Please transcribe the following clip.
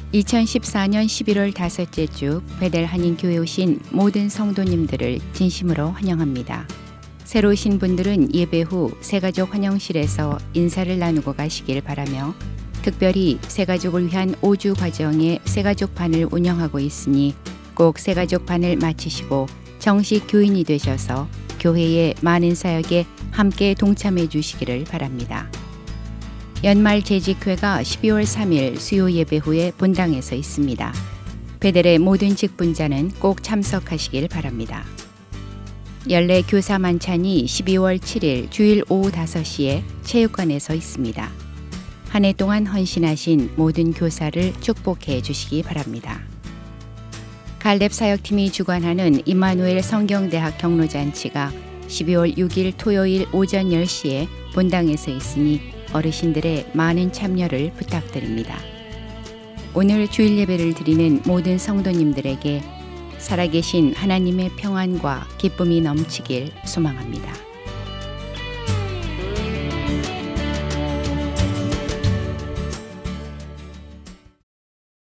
2014년 11월 다섯째 주 베델 한인교회 오신 모든 성도님들을 진심으로 환영합니다. 새로 오신 분들은 예배 후 새가족 환영실에서 인사를 나누고 가시길 바라며, 특별히 새가족을 위한 5주 과정의 새가족반을 운영하고 있으니 꼭 새가족반을 마치시고 정식 교인이 되셔서 교회의 많은 사역에 함께 동참해 주시기를 바랍니다. 연말 재직회가 12월 3일 수요 예배 후에 본당에서 있습니다. 베델의 모든 직분자는 꼭 참석하시길 바랍니다. 연례 교사 만찬이 12월 7일 주일 오후 5시에 체육관에서 있습니다. 한 해 동안 헌신하신 모든 교사를 축복해 주시기 바랍니다. 갈렙 사역팀이 주관하는 임마누엘 성경대학 경로잔치가 12월 6일 토요일 오전 10시에 본당에서 있으니 어르신들의 많은 참여를 부탁드립니다. 오늘 주일 예배를 드리는 모든 성도님들에게 살아계신 하나님의 평안과 기쁨이 넘치길 소망합니다.